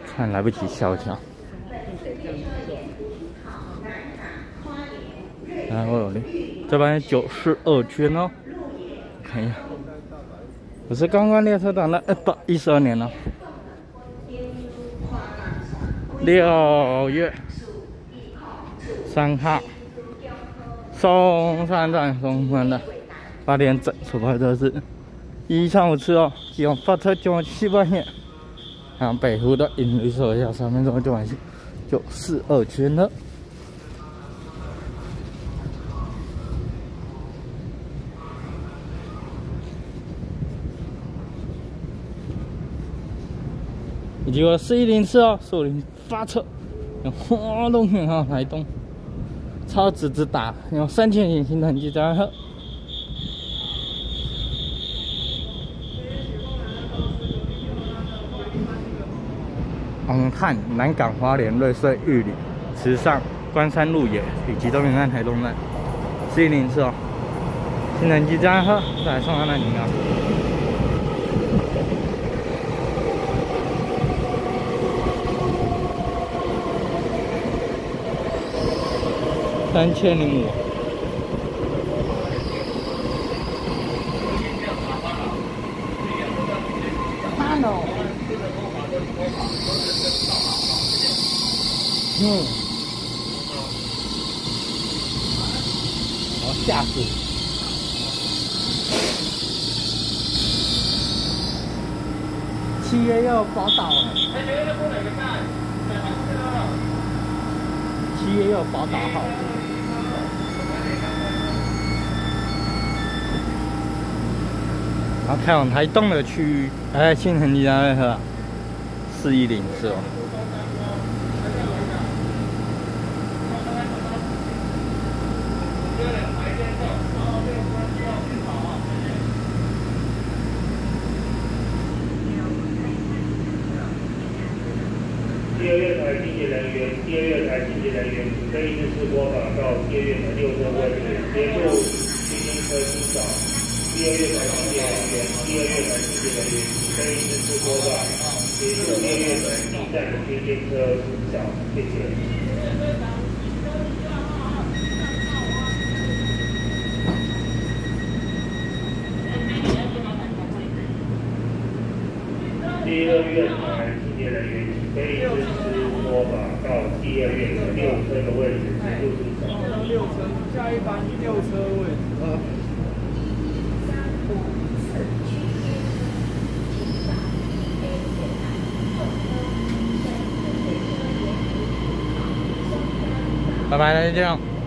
看来不及笑一下。然后这边92圈哦，看一下，我是刚刚列车长的112年了，6月3号，松山站松山的8点整出发的是135次哦，希望发车9万线。然后北湖的引力手一下，3分钟就完事，92圈了。以及我4104哦，45发车，用花动讯号来动，超直打，用3000型新成绩加贺。我们看南港、花莲、瑞穗、玉里、池上、关山、鹿野以及东平站、台东站，4104哦，新成绩加贺，再来送他那里啊。3005。慢哦。好吓死！7月要宝岛了。7月要宝岛号。然后开往台东的区域，新成绩加贺4104哦。 第2月台经济人员，第2月台经济人员，可以自视播放到第2月台6车位置，协助新兴车清扫。第2月台经济人员，第2月台经济人员，可以自视播放，协助第2月台第站的新兴车清扫。谢谢。第2月台清洁人员可以自持拖把到第2月的6车的位置协助清扫。6车，下一班6车位置。 拜拜，就这样。